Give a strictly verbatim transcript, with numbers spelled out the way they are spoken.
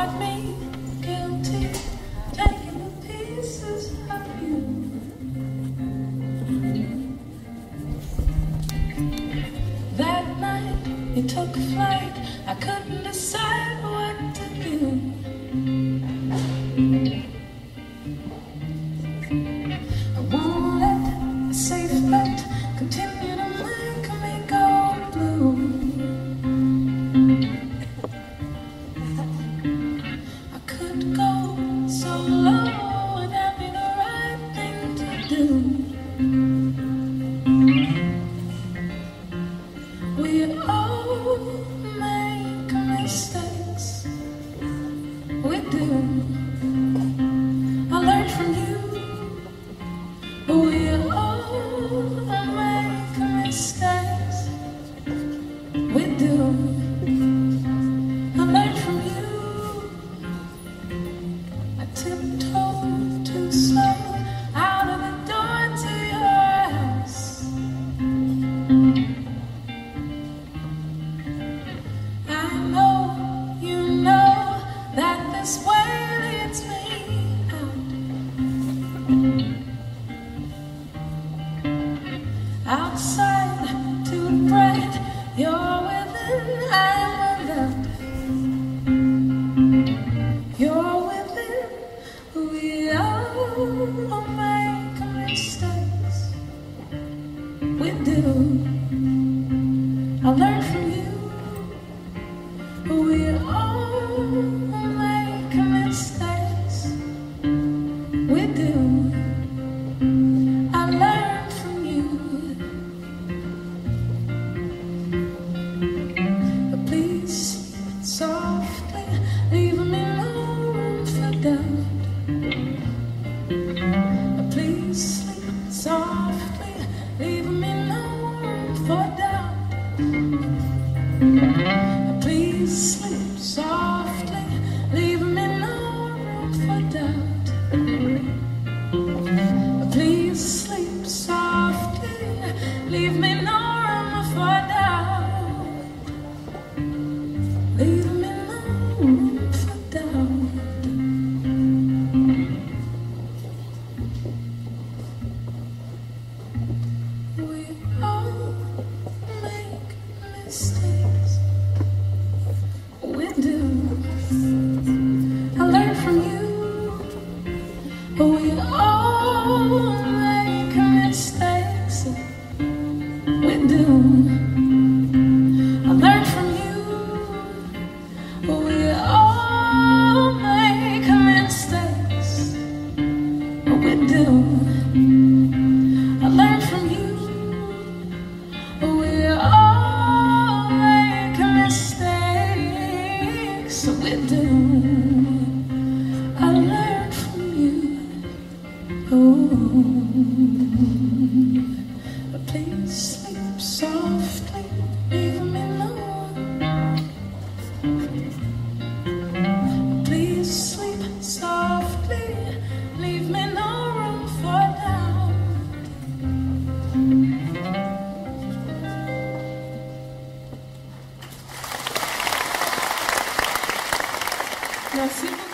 caught me guilty, taking the pieces of you. That night you took flight, I couldn't decide what to do. I won't let a safe bet continue to make me go blue. I could go so low, and that'd be the right thing to do. We all make mistakes, we do. I learned from you. We all make mistakes, we do. I learned from you. I tiptoed too slow out of the door to your house. I know you know that this way leads me out. Outside too bright, you're within, I'm without. You're within, we all make mistakes, we do. I learned from you. We all make mistakes, we do. I learned from you. Please softly, leave me no room for doubt. Please sleep softly, leave me no room for doubt. Please sleep softly, leave me no room for doubt. Please sleep softly, leave me no room for doubt. Leave me no room for doubt. We all make mistakes, we do. I learned from you. We all make mistakes, we do. I learned from you. We all make mistakes, we do. I learned from you. We all make mistakes, we do. I learned from you. Oh, please sleep softly, leave me alone. Please sleep softly, leave me no room for doubt. Merci beaucoup.